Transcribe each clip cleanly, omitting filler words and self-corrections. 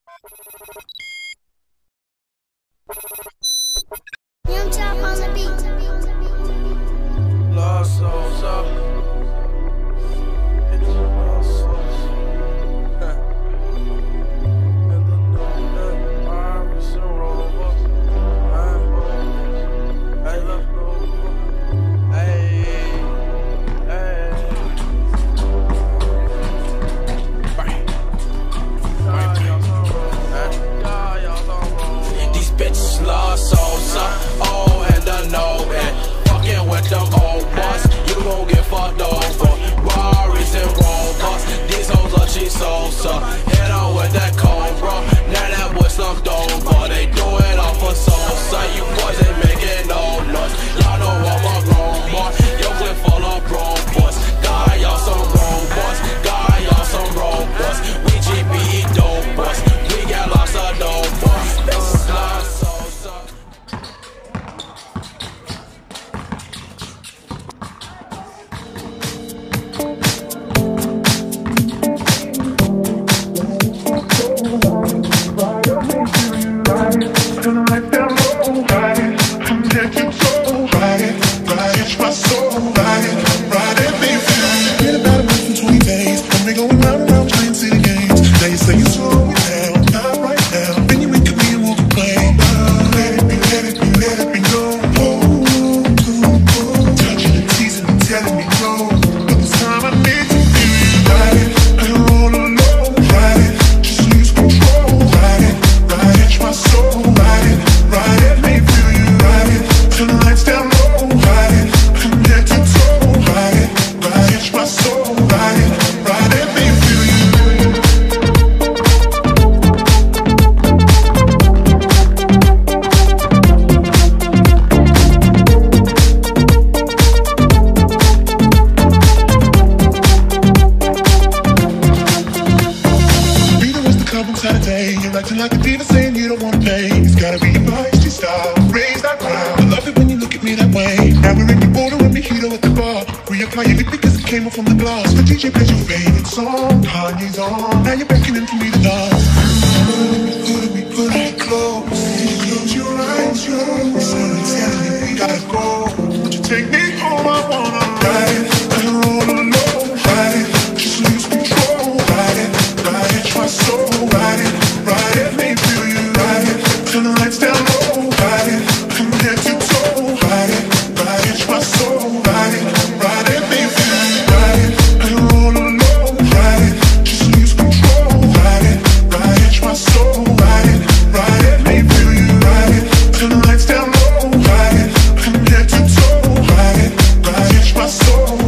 Young Chop on the beat. Lost souls up. It's lost souls. And the new virus and robots. Hey, let's go. Hey, hey. These bitches lost souls up. Oh, and the no and fucking with them old boss. You gon' get fucked over. Rarries and robots. These hoes are cheap souls up. Hit on with that cobra. Now that boy slumped over. They do it all for souls. So you boys ain't making no noise. Y'all know I'm a grown boy. Yo, clip full of robots. God, y'all some robots. God, y'all some robots. We GBE dope boys. We got lots of dope boys. Lost souls up. You're acting like a diva saying you don't wanna pay. It's gotta be your feisty style, raise that crowd. I love it when you look at me that way. Now we're in the border with mojito at the bar. Reapply everything because it came off from the glass. The DJ plays your favorite song, Kanye's on. Now you're beckoning for me to dance. Put it close. Close your eyes, Someone telling me we gotta go. Won't you take me home? I wanna ride it. I don't wanna know. Ride it, just lose control. Ride it, try so. Ride it, let me feel you. Ride it, turn the lights down low. Ride it, from head to toe. Ride it, try so. Ride it, let me feel you. Ride it, I don't wanna know. Ride it, just lose control. Ride it, try so. Ride it, let me feel you. Ride it, turn the lights down low. Ride it, from head to toe. Ride it, try so.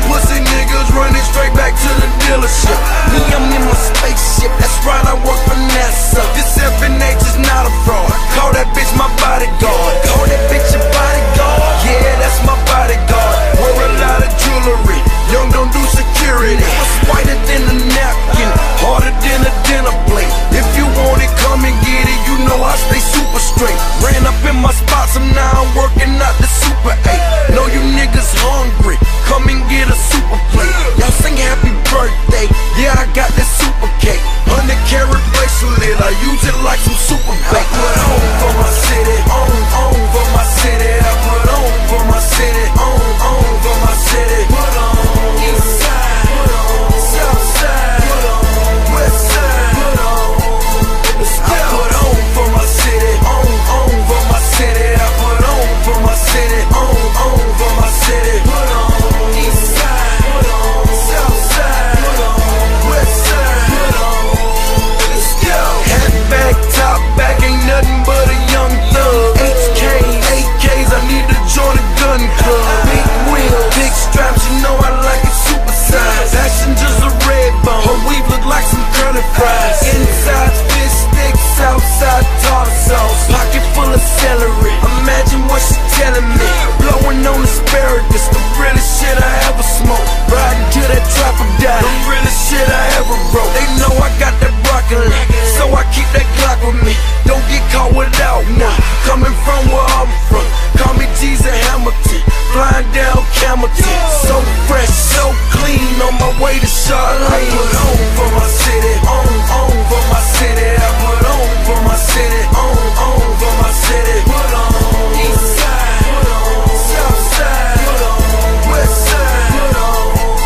pussy niggas running straight back to the dealership. Me, I'm in my spaceship, that's right, I work for NASA. This FNH is not a fraud. Call that bitch my bodyguard. Call that bitch your bodyguard. Yeah, that's my bodyguard. Wear a lot of jewelry. Young don't do security. It's whiter than a napkin, harder than a dinner plate. If you want it, come and get it. You know I stay super straight. Ran up in my spots, and now I'm working out the Super 8. Know you niggas hungry, come and get a super plate. Y'all sing happy birthday, yeah I got that super cake. 100-carat bracelet, I use it like some super bait. I put on for my city, on for my city. I put on for my city, on for my city. Put on east side, put on south side, put on west side, put on. I put on for my city, on for my city. I put on for my city, on for my city. Put on east side, put on south side, put on west side, put on. Let's go. Hat back, top back, ain't nothing but a young thug. HK, AKs, I need to join a gun club. Big wheel, big straps, you know I like it super size. Passengers a red bone, her weave look like some curly fries. Inside fish sticks, outside tartar sauce. Pocket full of celery, imagine what she telling me. Blowing on asparagus, the realest shit I ever smoked. Riding to that trapper die, the realest shit I ever wrote. They know I got that broccoli, so I keep that Glock with me. Don't get caught without one. Coming from where I'm from, call me Jesus Hamilton. Flying down Camelton, so fresh, so clean, on my way to Charlotte. I put on for my city, on for my city. I put on for my city, on for my city. Put on east side, put on south side, put on west side, put on.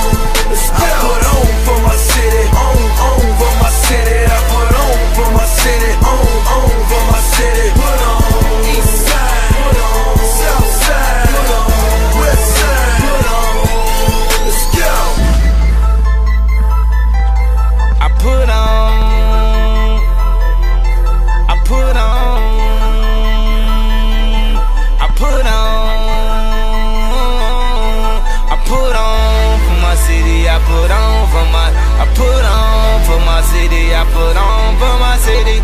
I put on for my city, on for my city. I put on for my city, on for my city. Put on east side, put on south side, put on west side, put on. Let's go. I put on for my city. I put on for my city. I put on for my city.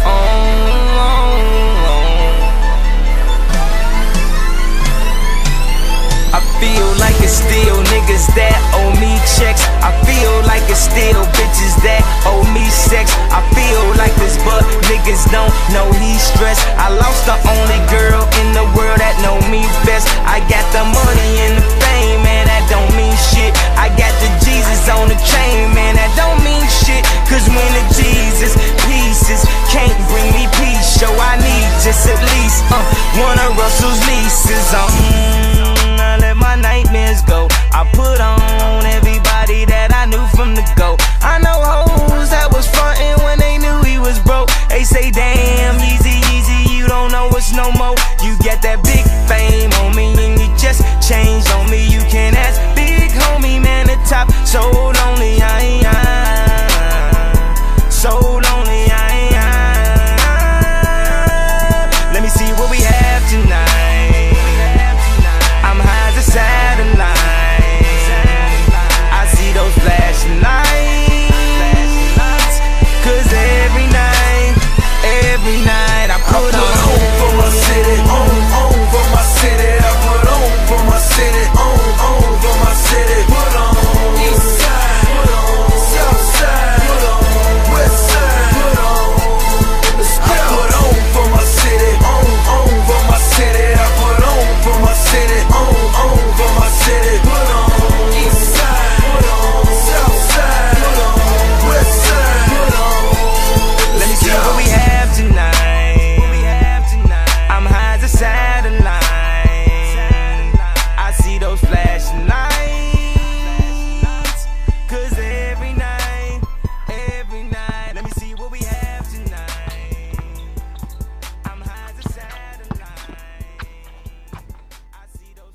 I feel like it's still niggas that owe me checks. I feel like it's still bitches that owe me sex. I feel like this, but niggas don't know he's stressed. I lost the only girl in the world that know me best. I got the money and the fame, man, that don't mean shit. I got the Jesus on the chain, man, that don't mean shit. Cause when the Jesus pieces can't bring me peace, so I need just at least one of Russell's nieces. I let my nightmares go. I put on everybody that I knew from the go. I know hoes that was frontin' when they knew he was broke. They say, damn, easy, you don't know us no more. You get that big fame on me and you just changed on me. You can ask big homie, man, the top. So lonely, so lonely, Let me see what we have tonight. I'm high as a satellite. I see those flashing lights. Cause every night I put on for my city, on for my city. I put on for my city, on for my city. Put on east side, put on south side, put on west side, put on. I put on for my city, on for my city. I put on for my city, on for my city. Put on east side, put on south side, put on west side, put on. Let me see what we have tonight. I'm high as a satellite. I see those flashing lights. Cause every night, let me see what we have tonight. I'm high as a satellite. I see those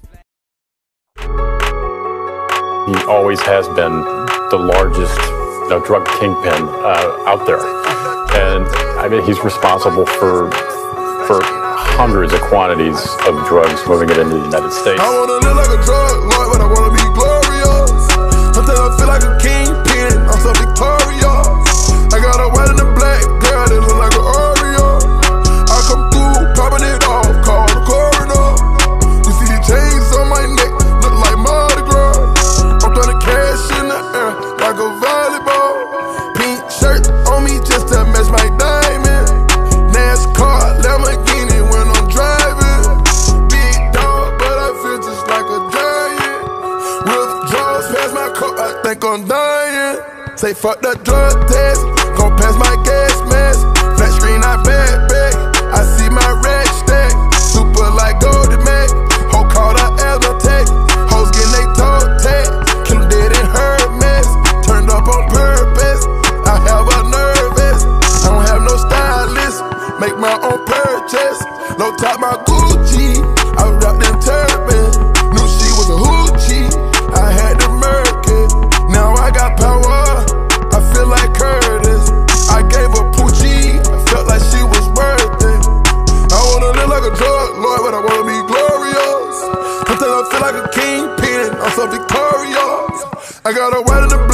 He always has been the largest drug kingpin out there. And I mean, he's responsible for hundreds of quantities of drugs moving it into the United States. I wanna live like a drug lord, but I wanna be glorious. think I'm dying. Say fuck the drug test, gon' pass my gas mask. Flat screen, I back. I see my red stack. Super like Golden Mac. Ho called her Aztec. Hoes getting they toe tag. Kim did in her mess. Turned up on purpose. I have a nervous. I don't have no stylist. Make my own purchase. No top my Gucci. I wrapped in turban. Knew she was a hoochie. I had to murk it. Now I got power. I feel like Curtis. I gave her Poochie. I felt like she was worth it. I wanna live like a drug lord, but I wanna be glorious. Sometimes I feel like a kingpin. I'm so victorious. I got a white in the black.